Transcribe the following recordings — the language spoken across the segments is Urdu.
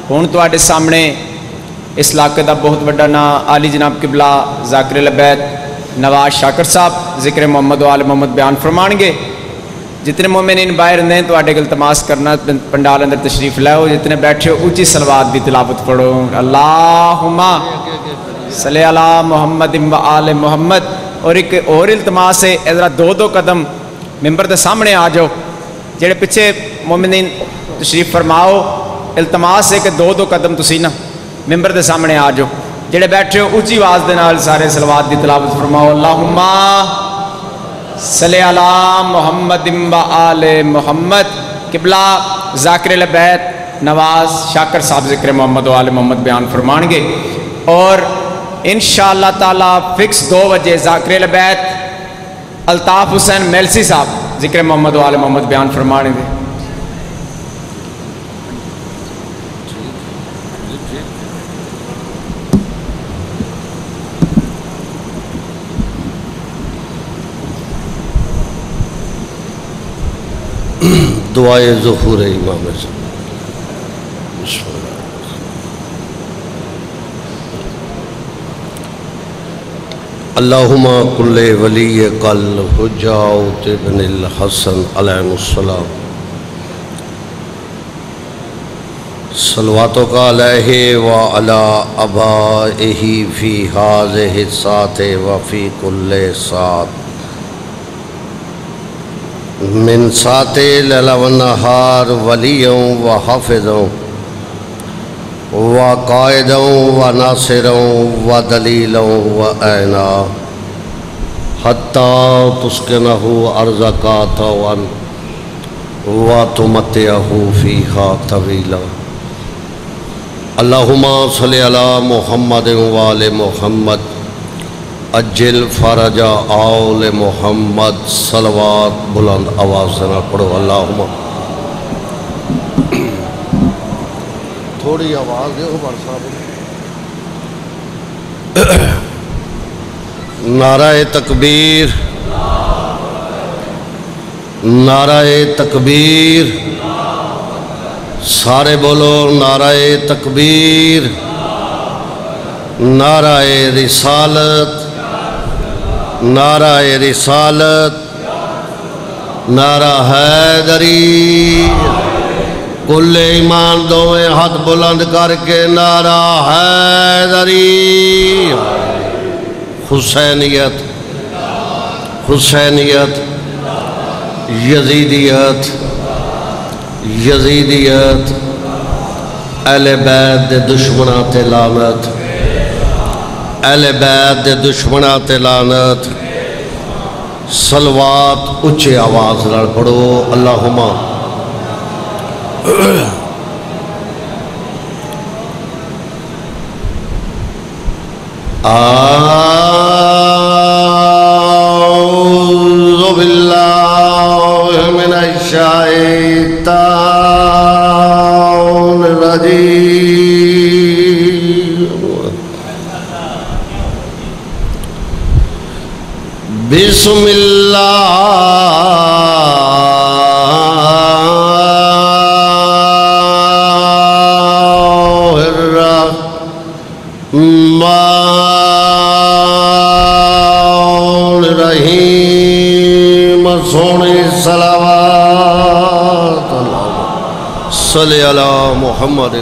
हुण तुहाडे सामने इस इलाके का बहुत बड़ा नाम आली जनाब किबला ज़ाकिर अलबैत नवाज शाकर साहब ज़िक्र मोहम्मद व आले मोहम्मद बयान फरमाएंगे। जितने मोमिनीन बाहर ने तुहाडे गल तमाश करना पंडाल अंदर तशरीफ लाओ। जितने बैठे हो ऊंची सलवात की तिलावत पढ़ो। अल्लाहुम्मा सल्ली अला मुहम्मद व आले मोहम्मद। और एक और इल्तमास है, जरा दो कदम मिंबर के सामने आ जाओ। जेड़े पिछे मोमिनीन तशरीफ फरमाओ, इल्तमास है कि दो कदम तुसी ना मिंबर के सामने आ जाओ। जेड़े बैठे हो ऊंची आवाज़ के नाल सारे सलवात की तिलावत फरमाओ। अल्लाहुम्मा सल्ली अला मुहम्मद व आले मोहम्मद। किबला ज़ाकिर अलबैत नवाज शाकर साहब ज़िक्र मोहम्मद व आले मोहम्मद बयान फरमाएंगे। और इंशाअल्लाह ताला फिक्स 2 बजे ज़ाकिर अलबैत अल्ताफ़ हुसैन मेलसी साहब ज़िक्र मोहम्मद व आले मोहम्मद बयान फरमाएंगे। दुआए ज़ुहूर इमाम अल्लाहुम्मा कुल्ले वली कल हुज्जात इब्निल हसन अलैहिस्सलाम सलवातो का अलैहि व अला अबाइही फी हाज़िहि साते व फी कुल्ले सात मिन साते लैला व नहार वलियों व हाफिज़ों व कायदों व नासिरों व दलीलों व ऐना हत्ता तुस्किनहु अर्ज़का तवन व तुमत्तिअहु फ़ीहा तवीला। अल्लाहुम्मा सल्लि अला मुहम्मद व आले मुहम्मद अज्जिल फरजा आले मोहम्मद। सलवात बुलंद आवाज़ से ना पढ़ो। अल्लाहुम्मा थोड़ी आवाज़ दे भाई साहब। नाराए तकबीर, नाराए तकबीर। सारे बोलो नाराए तकबीर। नाराए रिसालत, नाराए रिसालत, नारा हैदरी। कुल ईमान दोवें हाथ बुलंद करके नारा हैदरी। हुसैनियत, हुसैनियत, यजीदियत, यजीदियत। अहले बैत दे दुश्मनां ते लानत, अहले बैत दे दुश्मनां ते लानत। सलवात उच्चे आवाज़ नाल पढ़ो। अल्लाहुम्मा आऊज़ु बिल्लाहि मिनश शैतानिर रजीम। बिस्मिल्लाहिर्रहमानिर्रहीम। सोने सलावत सल्ली अला मुहम्मद।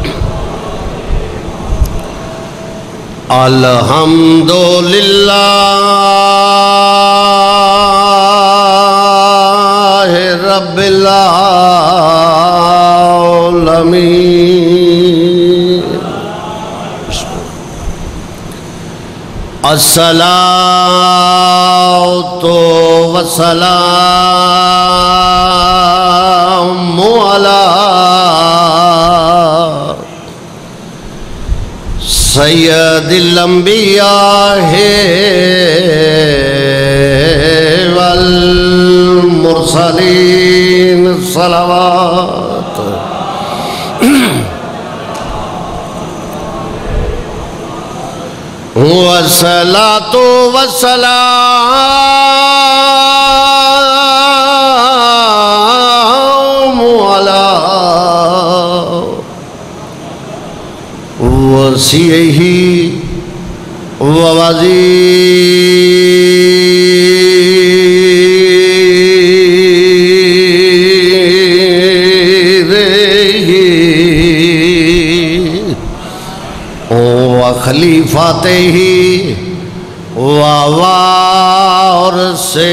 अल्हम्दुलिल्लाहि रब्बिल आलमीन। अस्सलातु वस्सलामु अला सय्यदिल अंबिया वल मुरसलीन। सलावत वस्सलातु वस्सलामु अला कुर्सीही ववज़ीरिही व खलीफातिही वारिसे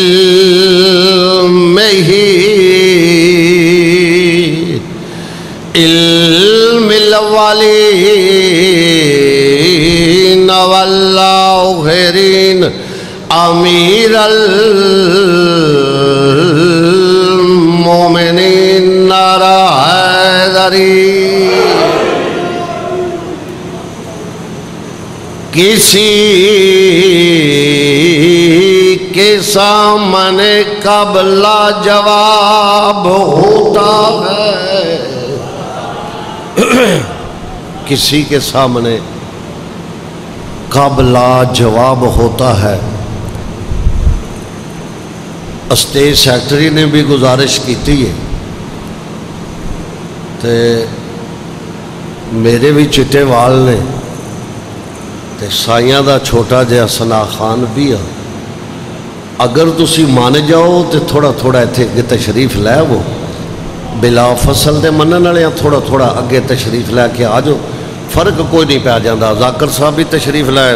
इल्मिही इल्मिल वालीन वल्लाहिरीन अमीरल मोमिनीन नारा हैदरी। किसी के सामने कबला जवाब होता है, किसी के सामने कबला जवाब होता है। स्टेट सेक्रेटरी ने भी गुजारिश की है, ते मेरे भी चिट्टे वाल ने, ते साइयां दा छोटा जिहा सना खान भी आ। अगर तुसी मान जाओ तो थोड़ा थोड़ा इत्थे अगे तशरीफ लै वो बिला फसल दे मनन वाले थोड़ा थोड़ा अगे तशरीफ लैके आ जाओ, फर्क कोई नहीं पै जाता। जाकर साहब भी तशरीफ लैन।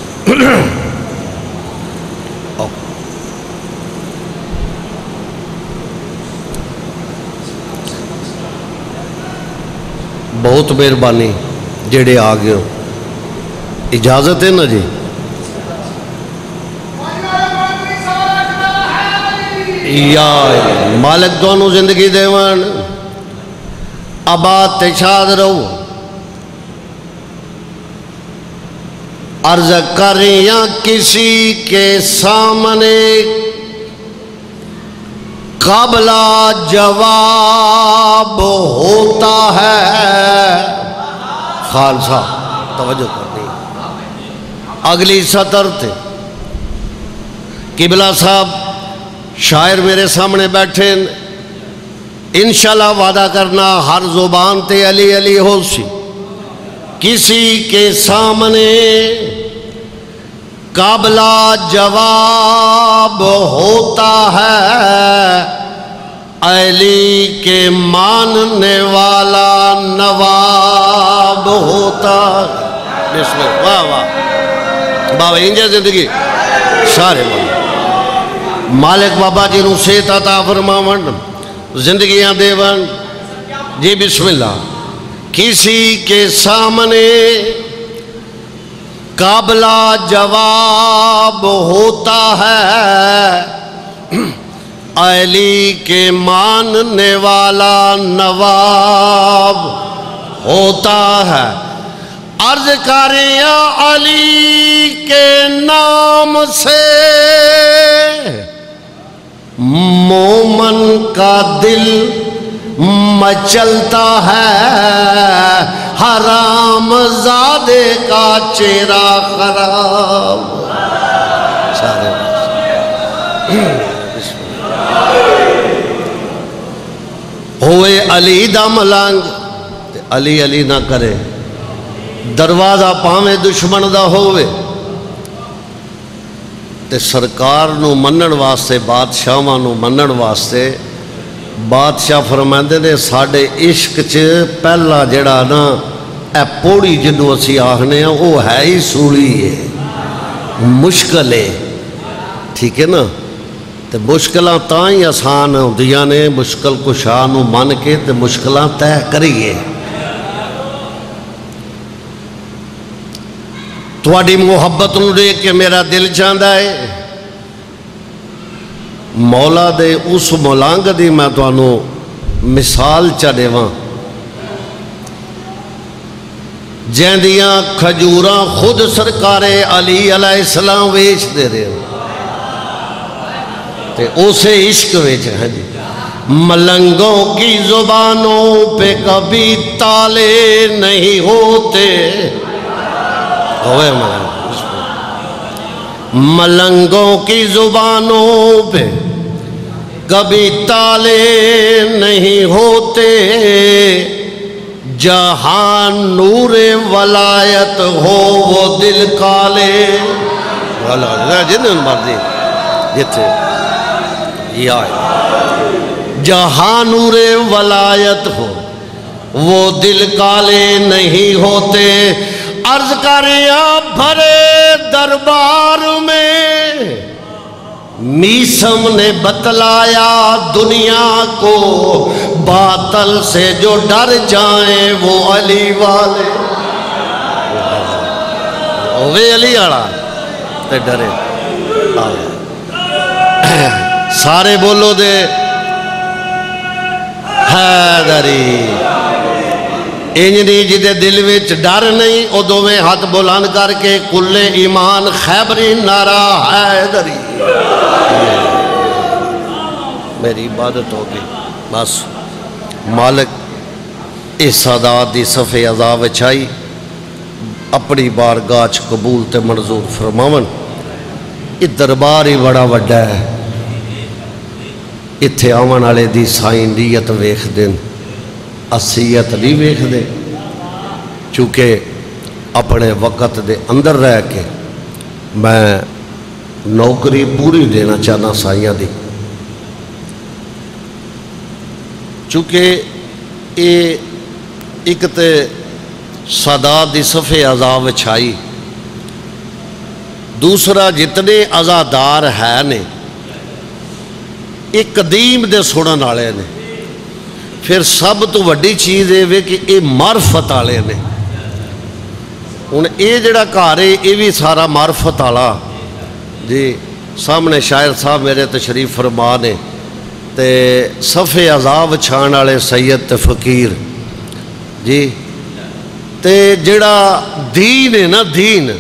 बहुत मेहरबानी जेड़े आ गए हो, इजाजत है ना जी? या मालिक दोनों जिंदगी देवन, आबाद ते शाद रहो। अर्ज करिया किसी के सामने काबला जवाब होता है। खालसा तवज्जो करनी। अगली सतर थे किबला साहब शायर मेरे सामने बैठे, इंशाल्लाह वादा करना हर जुबान ते अली अली हो सी। किसी के सामने काबला जवाब होता है, अली के मानने वाला नवाब होता है। वाह वाह बाबा इंजा जिंदगी सारे मालिक बाबा जी नूं सेहत अता फरमावन, जिंदगियां देवन जी। बिस्मिल्लाह। किसी के सामने काबला जवाब होता है, अली के मानने वाला नवाब होता है। अर्ज करें अली के नाम से मोमन का दिल मचलता है, हराम ज़ादे का चेहरा खराब। सारे होए अली दा मलंग, अली अली ना करे। दरवाजा पावे दुश्मन दा होवे, ते सरकार नू मनण वास्ते, बादशाहां नू मनण वास्ते बादशाह फरमांदे ने साडे इश्क च पहला जड़ा ना ए पौड़ी जिन्हों असी आखने वो है ही सूली है, मुश्किल है। ठीक है ना? तो मुश्किल तां ही आसान होंदियां ने, मुश्किल कुशा नू मन के ते मुश्किल तय करिए। तुहाडी मुहब्बत नू देख के मेरा दिल चाहता है मौला दे उस मौलांग दी मैं तुहानू मिसाल च देवां, जैंदियां खजूरां खुद सरकारे अली अलैहिस्सलाम वेच दे रहे हो, ते उसे इश्क वेच है जी। मलंगों की जुबानों पे कभी ताले नहीं होते, मलंगों की जुबानों पे कभी ताले नहीं होते, جہاں نور ولایت ہو وہ دل کالے جن مرضی جتھے یا جہاں نور ولایت ہو وہ دل کالے نہیں ہوتے عرض کریا بھرے دربار میں میسم نے بتلایا دنیا کو باطل سے جو ڈر جائیں وہ علی والے اوے علی آڑا تے ڈرے سارے بولو دے حیدری انجنی جدے دل وچ ڈر نہیں او دوویں ہاتھ بلند کر کے کل ایمان خیبری نعرہ حیدری میری عبادت ہوگی بس مالک اس سادات دی صفحے عزا وچھائی اپنی بارگاہ چ قبول تے منظور فرماون یہ دربار ہی بڑا وڈا ہے اتھے آون والے دی سائیں نیت ویکھ دین اسیت نہیں ویکھ دے چونکہ اپنے وقت دے اندر رہ کے میں نوکری پوری دینا چاہنا سائیاں دی چونکہ یہ ایک تے سادات دی صفحے عزا وچھائی دوسرا جتنے عزادار ہے نے ایک قدیم دے سنن والے نے پھر سب تو وڈی چیز ہے کہ یہ معرفت والے نے ہوں یہ جڑا گھر ہے یہ بھی سارا معرفت والا جی سامنے شاعر صاحب میرے تشریف فرما نے تے صفحے عزا وچھان والے سید تے فقیر جی تے جڑا دین ہے نا دین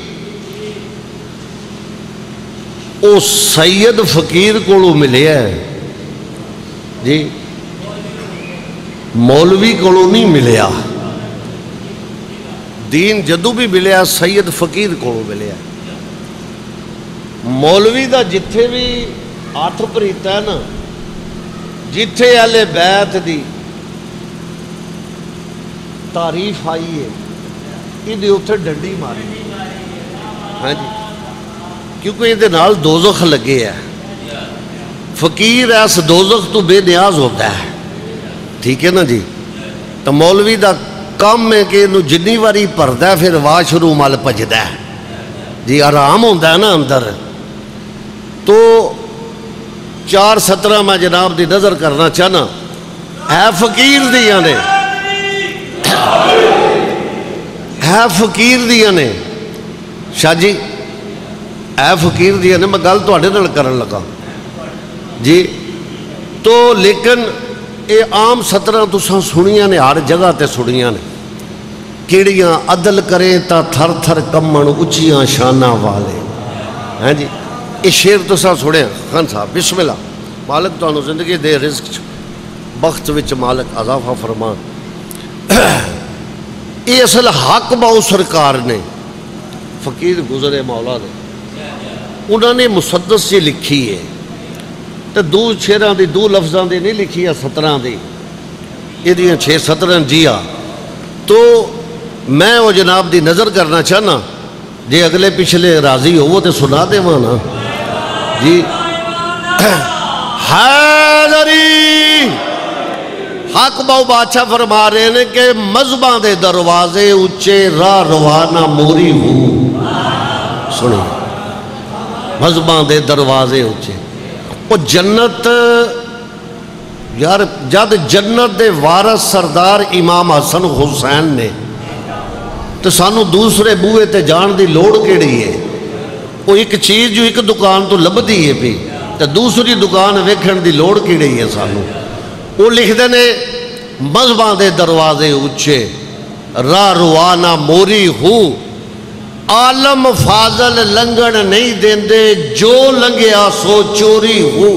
او سید فقیر کو ملے ہے جی مولوی کو نہیں ملیا دین جدو بھی ملیا سید فقیر کو ملیا مولوی دا جتھے بھی ہاتھ پریتا ہے نا جتھے اہل بیت دی تعریف آئی ہے یہ اتنے ڈنڈی ماری ہاں جی کیونکہ یہ نال دوزخ لگے ہے فقیر اس دوزخ تو بے نیاز ہوتا ہے ٹھیک ہے نا جی تو مولوی دا کام ہے کہ انہوں جنی واری پردہ پھر واش روم مال پجدہ ہے جی آرام ہوتا ہے نا اندر تو 4:17 میں جناب دی نظر کرنا چاہنا ہے فقیر دیا نے ہے فقیر دیا نے شاہ جی ہے فقیر دیا نے میں گل تو کرن لگا جی تو لیکن اے عام 17 تساں سنیاں نے ہر جگہ تے سنیاں نے کیڑیاں عدل کریں تا تھر تھر کمن اچیاں شانہ والے ہیں جی یہ شعر تساں سنیا خان صاحب بسم اللہ مالک تو زندگی دے رزق بخت وچ مالک اضافہ فرمان یہ اصل حق باؤ سرکار نے فقیر گزرے مولا دے انہوں نے مسدس سے لکھی ہے تو 2 شعراں دی 2 لفظاں دی نہیں لکھی ہے 17 دی یہ دیاں 6-17 جیا تو میں وہ جناب دی نظر کرنا چاہنا جی اگلے پچھلے راضی ہو وہ تے سنا دے مانا جی حیدری حق باؤ بادشاہ فرما رہے ہیں کہ مذہباں دے دروازے اچھے راہ روانہ موری ہو سنی مذہباں دے دروازے اچھے وہ جنت یار جد جنت دے وارث سردار امام حسن حسین نے تو سانو دوسرے بوئے تے جان دی لوڑ کیڑی ہے وہ ایک چیز جو ایک دکان تو لب دی ہے بھی تو دوسری دکان ویکھن دی لوڑ کیڑی ہے سانو وہ لکھ دینے مذہباں دے دروازے اچھے راہ روانہ موری ہو عالم فاضل لنگن نہیں دیندے جو لنگیا سو چوری ہو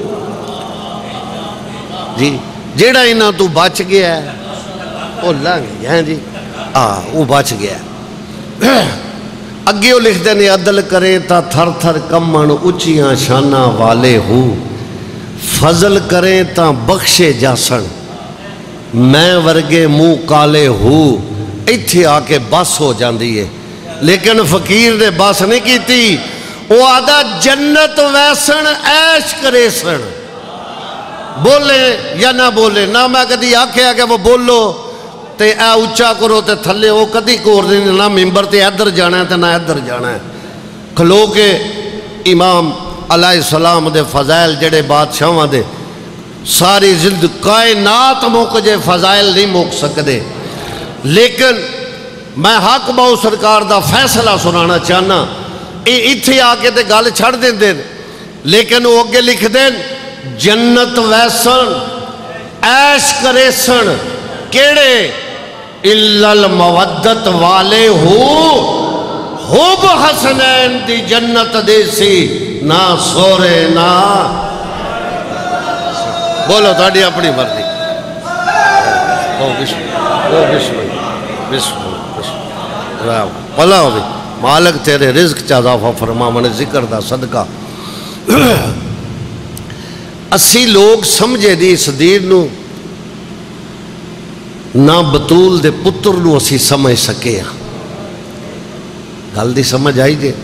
جی جیڑا انہاں تو بچ گیا ہے وہ لنگ گیا ہے جی وہ بچ گیا ہے اگے وہ لکھ دینے عدل کرے تا تھر تھر کمن اچیاں شانہ والے ہو فضل کریں تا بخشے جاسن میں ورگے منہ کالے ہو ایتھے آ کے بس ہو جاندی ہے، لیکن فقیر نے بس نہیں کیتی، وہ آدھا جنت ویسن عیش کرے سن، بولے یا نہ بولے، نہ میں کدی آکھیا کہ وہ بولو تے اے اچھا کرو تے تھلے، وہ کدی کور نہیں، نہ ممبر تے ادھر جانا ہے تے نہ ادھر جانا ہے، کھلو کے امام علیہ السلام دے فضائل جڑے بادشاہاں دے ساری زند کائنات موک جے فضائل نہیں موک سکدے، لیکن میں حق باؤ سرکار دا فیصلہ سنانا چاہنا، اتھے آ کے تے گل چھڑ دیں دیں، لیکن وہ اگے لکھ دیں جنت ویسن عیش کرے سن کیڑے الا المودت والے ہو حب حسنین دی جنت دیسی نہ سورے نہ بولو تھوڑی اپنی مرضی، پلا ہوئی مالک تیرے رزق چا اضافہ فرما، من ذکر دا صدقہ اسی لوگ سمجھے دی اس دین نو نہ بطول دے پتر نو اسی سمجھ سکے ہیں، گل دی سمجھ آئی جے؟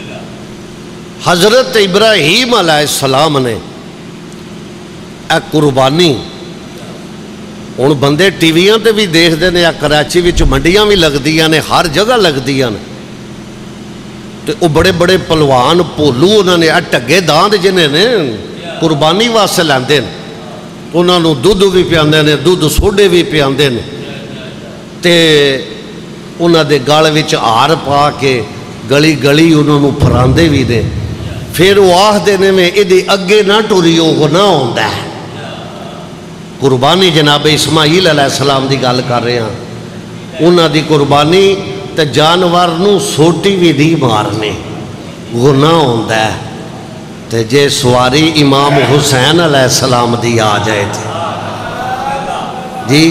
حضرت ابراہیم علیہ السلام نے اے قربانی ہن بندے ٹی ویاں تے بھی دیکھ دے نے، کراچی وچ منڈیاں بھی لگ دیاں نے، ہر جگہ لگ دیاں نے، تے او بڑے بڑے پلوان پولو انہوں نے ٹگے داند جنہیں نے قربانی واسطے لیندے نے، انہوں نے دودھ بھی پیاندے نے، دودھ سوڈے بھی پیاندے نے، تے انہوں دے گال وچ ہار پا کے گلی گلی انہوں نے پھراندے بھی دے، پھر وہ آہ دینے میں ادھے اگے نہ ٹوریو گناہ ہوندہ ہے۔ قربانی جناب اسماعیل علیہ السلام دی گل کر رہے ہیں، انہوں دی قربانی تے جانور نو سوٹی بھی دی مارنے گناہ ہوندہ ہے، تے جے سواری امام حسین علیہ السلام دی آ جائے تھے جی،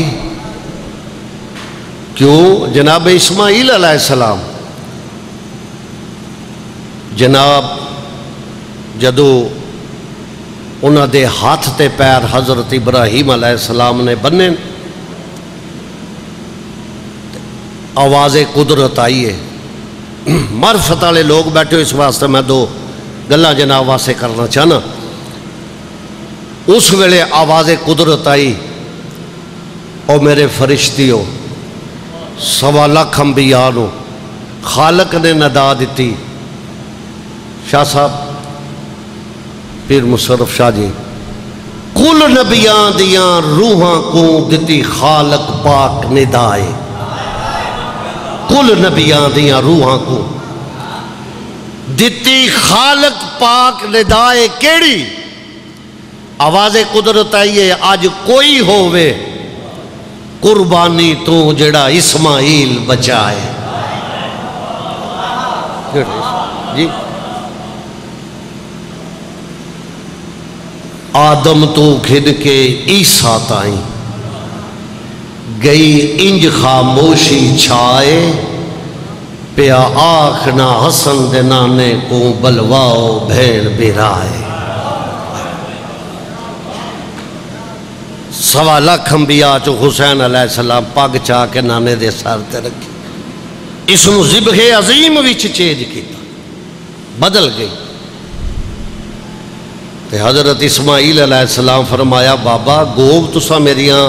کیوں؟ جناب اسماعیل علیہ السلام جناب جدو انہاں دے ہاتھ تے پیر حضرت ابراہیم علیہ السلام نے بننے، آواز قدرت آئی ہے، معرفت والے لوگ بیٹھے ہو، اس واسطے میں دو گلہ جناب واسطے کرنا چاہنا۔ اس ویلے آواز قدرت آئی، او میرے فرشتیوں، 1.25 لاکھ انبیاء نو خالق نے ندا دیتی، شاہ صاحب پیر مشرف شاہ جی، کل نبیان دیاں روحاں کو دیتی خالق پاک ندائے، کل نبیان دیاں روحاں کو دیتی خالق پاک ندائے، کیڑی آواز قدرت آئی ہے، آج کوئی ہووے قربانی تو جڑا اسماعیل بچائے جی، آدم تو کھن کے عیسیٰ تائیں گئی انج خاموشی چھائے، پیا آخنا حسن دنانے کو بلواؤ بھیڑ برائے۔ 1.25 لاکھ انبیاء چو حسین علیہ السلام پاگ چاہ کے نانے دے سار تے رکھی، اس نو ذبح عظیم وچ چینج کیتا، بدل گئی۔ تے حضرت اسماعیل علیہ السلام فرمایا، بابا گوب تسا میریاں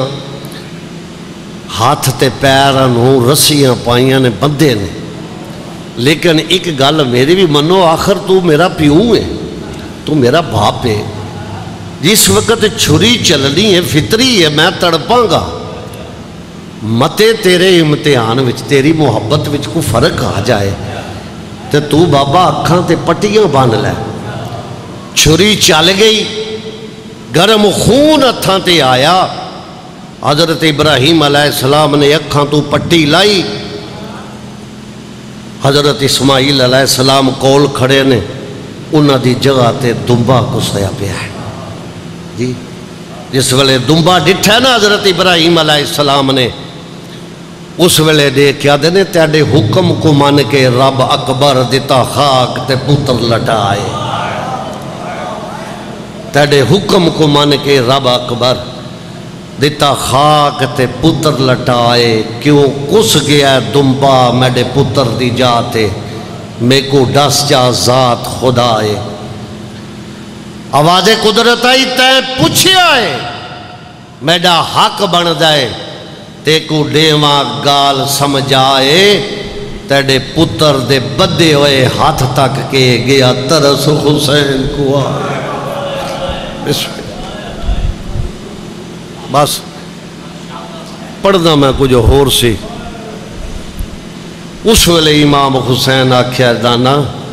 ہاتھ تے پیرانوں رسیاں پائیاں نے بندے نے، لیکن ایک گل میری بھی منو، آخر تو میرا پیوں ہے، تو میرا باپ ہے، جس وقت چھری چلنی ہے فطری ہے، میں تڑپاں گا، متے تیرے امتحان وچ تیری محبت وچ کو فرق آ جائے تے تو بابا اکھاں تے پٹیاں بان لے۔ چھری چل گئی، گرم خون ہتھاں تے آیا، حضرت ابراہیم علیہ السلام نے اکھاں تو پٹی لائی، حضرت اسماعیل علیہ السلام کول کھڑے نے، انہاں دی جگہ تے دنبا گسیا پیا ہے جی، جس ویلے دنبا ڈٹھا نا حضرت ابراہیم علیہ السلام نے، اس ویلے دے کیا دینے تیڑے حکم کو مان کے رب اکبر دیتا خاک تے پتر لٹائے، تیڑے حکم کو مان کے رب اکبر دیتا خاک تے پتر لٹائے کیوں کس گیا دمبا میڈے پتر دی جاتے میں کو ڈس جا ذات خدائے آواز قدرت آئی تے پوچھے آئے میڈا حق بن جائے تے کو ڈیواں گال سمجھائے تیڑے پتر دے بدے ہوئے ہاتھ تک کے گیا ترس حسین کو آئے بس پڑھنا میں کچھ ہور سی اس ویلے امام حسین آکھیا دانا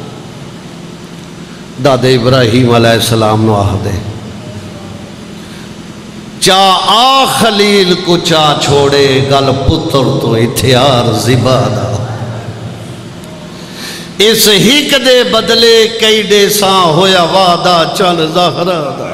دادے ابراہیم علیہ السلام نو آہ دے چا آ خلیل کو چا چھوڑے گل پتر تو اتھیار زبادہ اس ہیک دے بدلے کئی دے ساں ہویا وعدہ چل زہرہ دا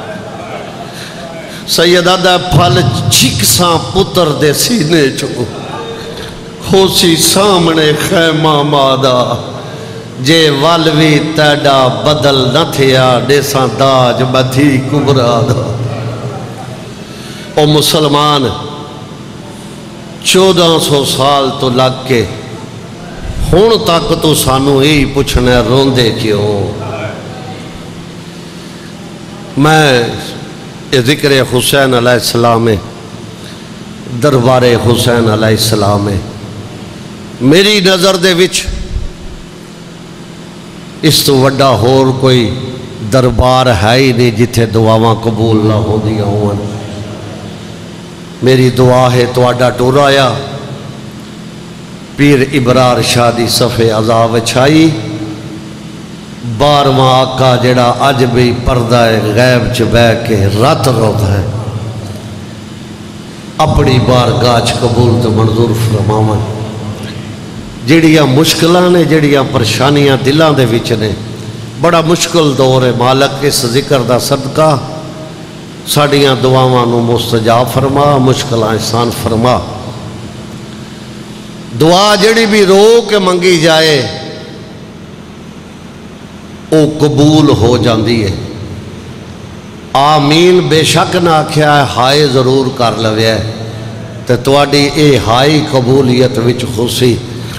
سیدہ دا پھل چھک ساں پتر دے سینے چو ہو سی سامنے خیمہ مادہ جے والوی تیڑا بدل نہ تھیا دے ساں داج بدھی کبرا دا او مسلمان 1400 سال تو لگ کے ہون تک تو سانو ہی پوچھنے روندے کیوں میں ذکر حسین علیہ السلام دربار حسین علیہ السلام میری نظر دے وچ اس تو وڈا ہور کوئی دربار ہے ہی نہیں جتھے دعاواں قبول نہ ہو دیا ہوں میری دعا ہے تو آڈا ٹور آیا پیر ابرار شادی صفحے عذاب چھائی 12واں آقا جڑا اج بھی پردہ غیب چ بہ کے رات روت ہے اپنی بارگاہ قبول تو منظور فرماون جڑیاں مشکلاں نے جڑیاں پریشانیاں دلاں دے وچ نے بڑا مشکل دور ہے مالک اس ذکر دا صدقہ ساڑیاں دعاواں نو مستجاب فرما مشکلاں آسان فرما دعا جڑی بھی رو کے منگی جائے او قبول ہو جاندی ہے آمین بے شک نہ آکھیا ہے ہائے ضرور کر لوے ہے تے تواڈی اے ہائی قبولیت وچ خوشی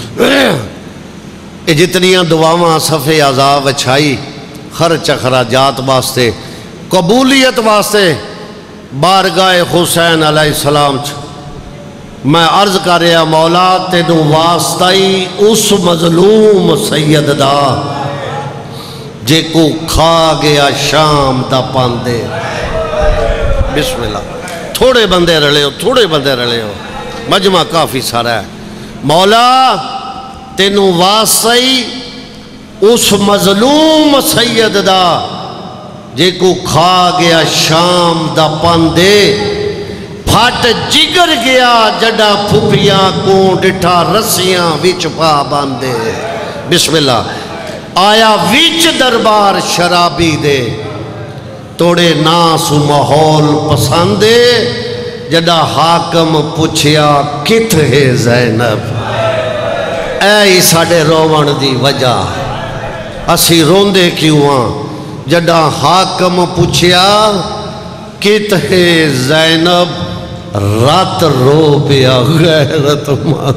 اے جتنیاں دعاواں صفحے عذاب چھائی خرچ اخراجات واسطے قبولیت واسطے بارگاہ حسین علیہ السلام میں عرض کر رہا مولا تینو واسطائی اس مظلوم سید دا جے کو کھا گیا شام دا پاندے بسم اللہ تھوڑے بندے رلے ہو مجمع کافی سارا ہے مولا تینو واسطائی اس مظلوم سید دا جے کو کھا گیا شام دا پاندے پھٹ جگر گیا جڑا پھپیاں کو ڈٹھا رسیاں وچ پا باندے بسم اللہ آیا وچ دربار شرابی دے توڑے ناس ماحول پسندے جڑا حاکم پوچھیا کت ہے زینب اے ساڑے روان دی وجہ اسی روندے کیوں ہاں جڑا حاکم پوچھیا کت ہے زینب رات رو پیا غیرت مند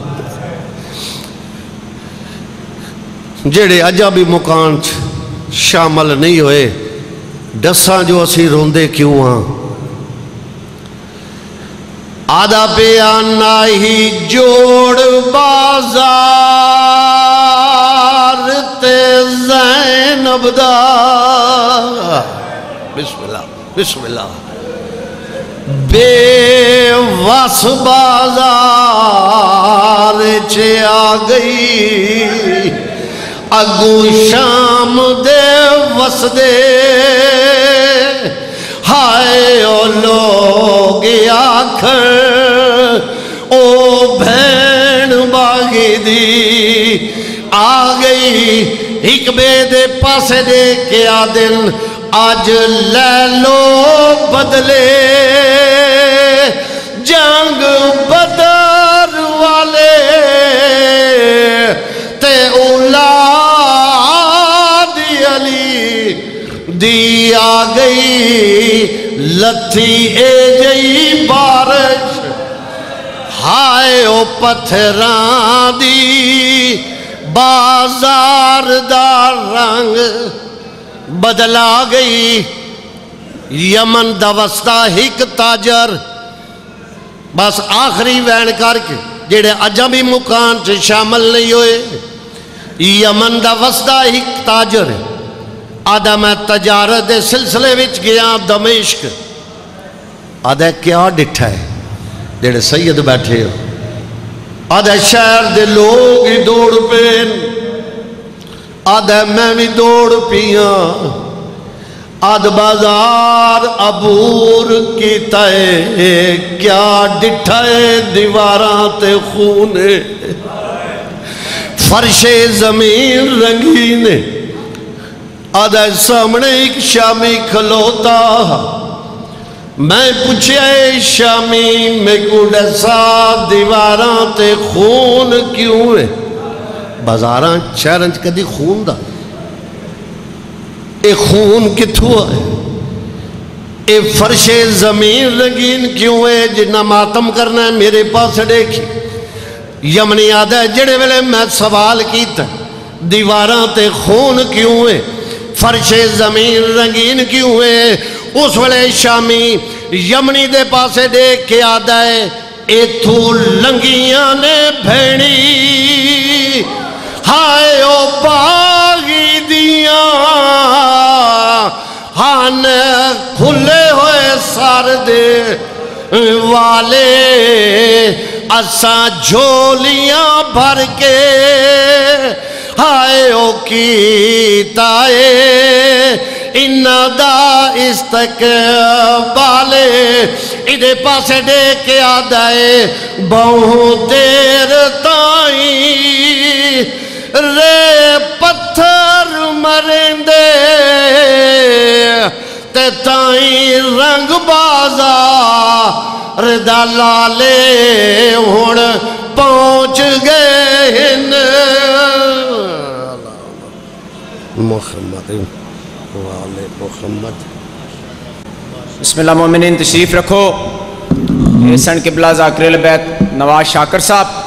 جڑے اجا بھی مکان شامل نہیں ہوئے دساں جو اسی روندے کیوں ہاں آدھا پیانا ہی جوڑ بازار تے زینب دا بسم اللہ بسم اللہ بے وس بازار چھے آ گئی اگو شام دے وس دے ہائے او لوگ آکھر او بھین باغی دی آ گئی ایک بے دے پاسے دے کے آدن آج لے لو بدلے جنگ بدر والے تے اولاد علی دی آ گئی لتھی اے جئی با او پتھراں دی بازار دا رنگ بدلا گئی یمن دا وسطا ہک تاجر بس آخری وین کر کے جڑے اجاں بھی مکان سے شامل نہیں ہوئے یمن دا وسطا ہک تاجر آدھا میں تجارت دے سلسلے وچ گیا دمشق آدھا کیا ڈٹھا ہے جڑے سید بیٹھے ہو آدھا شہر دے لوگ ہی دوڑ پین آدھا میں بھی دوڑ پیاں آدھ بازار عبور کیتا ہے کیا ڈٹھا ہے دیواراں تے خونے فرش زمین رنگین آدھا سامنے ایک شامی کھلوتا میں پوچھے شامی میں کو ڈسا دیواراں تے خون کیوں ہے بازاراں شہرانچ کدی خون دا اے خون کتھوں ہے اے فرش زمین رنگین کیوں ہے جنہ ماتم کرنا ہے میرے پاس دیکھی یمنی آدھا ہے جڑے ویلے میں سوال کیتا دیواراں تے خون کیوں ہے فرش زمین رنگین کیوں ہے اس ویلے شامی یمنی دے پاسے دیکھ کے آدھا ہے ایتھو لنگیاں نے بھینی ہائے او باغی دیاں ہان کھلے ہوئے سار دے والے اساں جھولیاں بھر کے ہائے او کیتا ہے انہ دا استقبالے ادھے پاسے دے کے آدھائے بہت دیر تائیں رے پتھر مرندے تے تائیں رنگ بازار دا لالے ہون پہنچ گئے محمد محمد بسم اللہ مومنین تشریف رکھو احسن قبلہ ذاکر البیت نواز شاکر صاحب